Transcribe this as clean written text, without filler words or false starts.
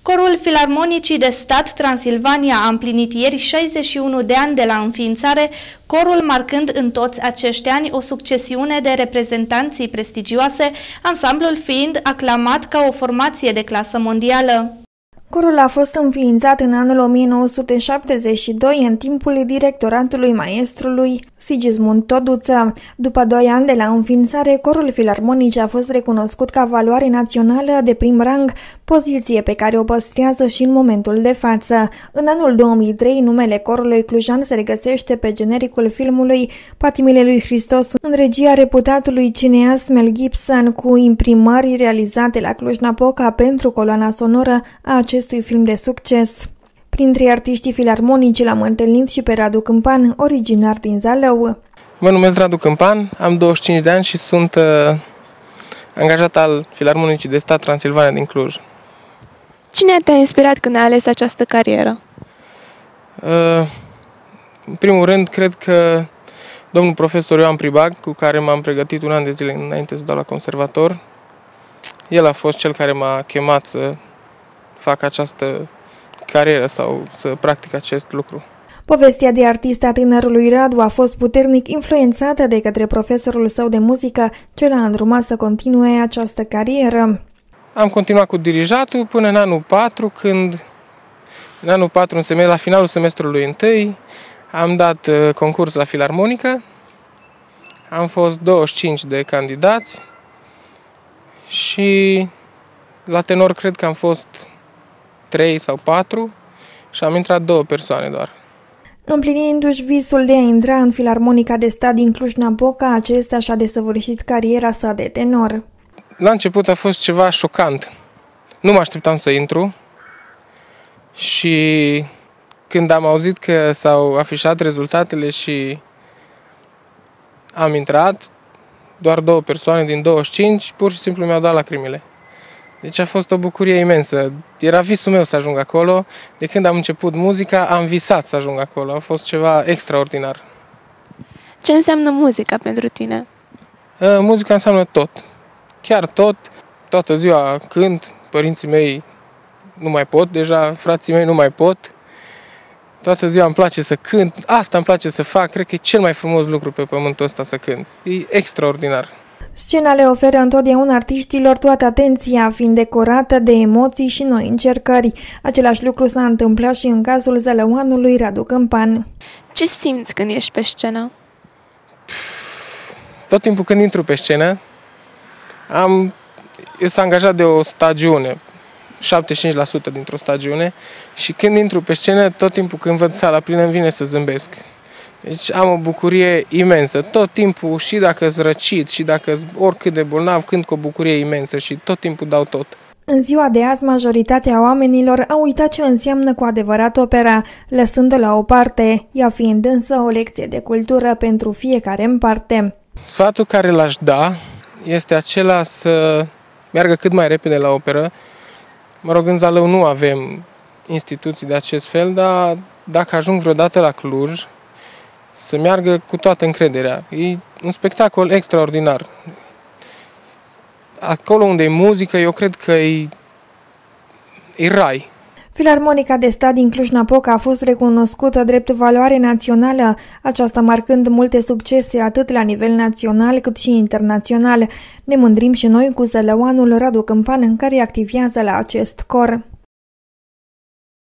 Corul Filarmonicii de Stat Transilvania a împlinit ieri 61 de ani de la înființare, corul marcând în toți acești ani o succesiune de reprezentanții prestigioase, ansamblul fiind aclamat ca o formație de clasă mondială. Corul a fost înființat în anul 1972 în timpul directoratului maestrului Sigismund Toduță. După 2 ani de la înființare, Corul Filarmonic a fost recunoscut ca valoare națională de prim rang, poziție pe care o păstrează și în momentul de față. În anul 2003, numele corului clujan se regăsește pe genericul filmului Patimile lui Hristos, în regia reputatului cineast Mel Gibson, cu imprimări realizate la Cluj-Napoca pentru coloana sonoră a acestui film de succes. Printre artiștii filarmonici l-am întâlnit și pe Radu Câmpan, originar din Zalău. Mă numesc Radu Câmpan, am 25 de ani și sunt angajat al Filarmonicii de Stat Transilvania din Cluj. Cine te-a inspirat când ai ales această carieră? În primul rând, cred că domnul profesor Ioan Pribag, cu care m-am pregătit un an de zile înainte să dau la conservator, el a fost cel care m-a chemat să fac această carieră sau să practic acest lucru. Povestea de artist a tânărului Radu a fost puternic influențată de către profesorul său de muzică, ce l-a îndrumat să continue această carieră. Am continuat cu dirijatul până în anul 4, când în anul 4, la finalul semestrului 1, am dat concurs la filarmonică. Am fost 25 de candidați și la tenor cred că am fost 3 sau 4 și am intrat 2 persoane doar. Împlinindu-și visul de a intra în Filarmonica de Stat din Cluj-Napoca, acesta și-a desăvârșit cariera sa de tenor. La început a fost ceva șocant. Nu mă așteptam să intru și când am auzit că s-au afișat rezultatele și am intrat, doar 2 persoane din 25, pur și simplu mi-au dat lacrimile. Deci a fost o bucurie imensă. Era visul meu să ajung acolo. De când am început muzica, am visat să ajung acolo. A fost ceva extraordinar. Ce înseamnă muzica pentru tine? Muzica înseamnă tot. Chiar tot. Toată ziua cânt. Părinții mei nu mai pot deja, frații mei nu mai pot. Toată ziua îmi place să cânt. Asta îmi place să fac. Cred că e cel mai frumos lucru pe pământul ăsta, să cânt. E extraordinar. Scena le oferă întotdeauna artiștilor toată atenția, fiind decorată de emoții și noi încercări. Același lucru s-a întâmplat și în cazul zălăuanului Radu Câmpan. Ce simți când ești pe scenă? Tot timpul când intru pe scenă, sunt angajat de o stagiune, 75% dintr-o stagiune, și când intru pe scenă, tot timpul când văd sala plină, îmi vine să zâmbesc. Deci am o bucurie imensă, tot timpul, și dacă sunt răcit, și dacă oricât de bolnav, cânt cu o bucurie imensă și tot timpul dau tot. În ziua de azi, majoritatea oamenilor au uitat ce înseamnă cu adevărat opera, lăsând-o la o parte, ea fiind însă o lecție de cultură pentru fiecare în parte. Sfatul care l-aș da este acela să meargă cât mai repede la operă. Mă rog, în Zalău nu avem instituții de acest fel, dar dacă ajung vreodată la Cluj, să meargă cu toată încrederea. E un spectacol extraordinar. Acolo unde e muzică, eu cred că e rai. Filarmonica de Stat din Cluj-Napoca a fost recunoscută drept valoare națională, aceasta marcând multe succese atât la nivel național cât și internațional. Ne mândrim și noi cu zălăuanul Radu Câmpan, care activează la acest cor.